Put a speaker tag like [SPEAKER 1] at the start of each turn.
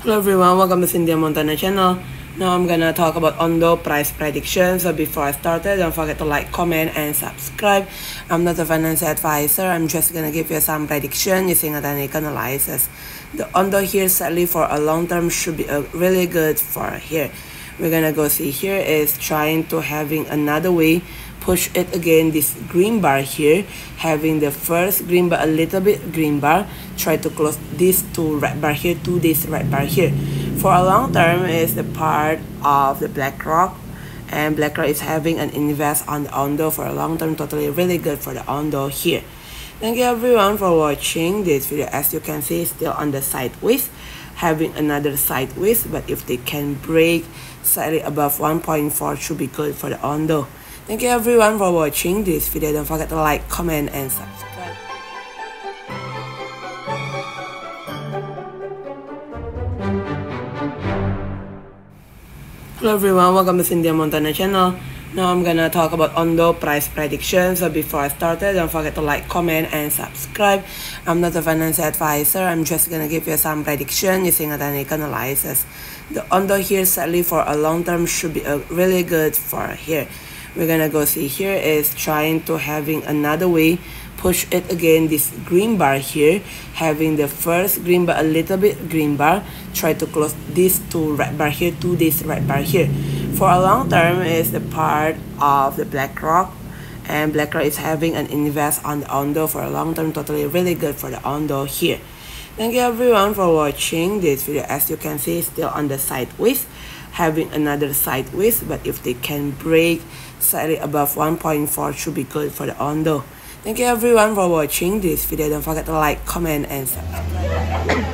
[SPEAKER 1] Hello everyone, welcome to Cynthia Montana channel. Now I'm gonna talk about Ondo price prediction. So before I started, don't forget to like, comment, and subscribe. I'm not a financial advisor. I'm just gonna give you some prediction using a technical analysis. The Ondo here sadly for a long term should be really good for here. We're gonna go see here is trying to having another way push it again, this green bar here, having the first green bar, a little bit green bar, try to close this to red bar here to this red bar here. For a long term is the part of the BlackRock, and BlackRock is having an invest on the Ondo for a long term, totally really good for the Ondo here. Thank you everyone for watching this video. As you can see, still on the sideways, having another sideways, but if they can break slightly above 1.4 should be good for the Ondo. Thank you everyone for watching this video. Don't forget to like, comment, and subscribe. Hello everyone, welcome to Cynthia Montana channel. Now I'm gonna talk about Ondo price prediction. So before I started, don't forget to like, comment, and subscribe. I'm not a financial advisor. I'm just gonna give you some prediction using a technical analysis. The Ondo here sadly for a long term should be really good for here. We're gonna go see here is trying to having another way push it again, this green bar here, having the first green bar, a little bit green bar, try to close this to red bar here to this red bar here. For a long term is the part of the BlackRock, and BlackRock is having an invest on the Ondo for a long term, totally really good for the Ondo here. Thank you everyone for watching this video. As you can see, still on the sideways, having another sideways, but if they can break slightly above 1.4 should be good for the Ondo. Thank you everyone for watching this video. Don't forget to like, comment, and subscribe.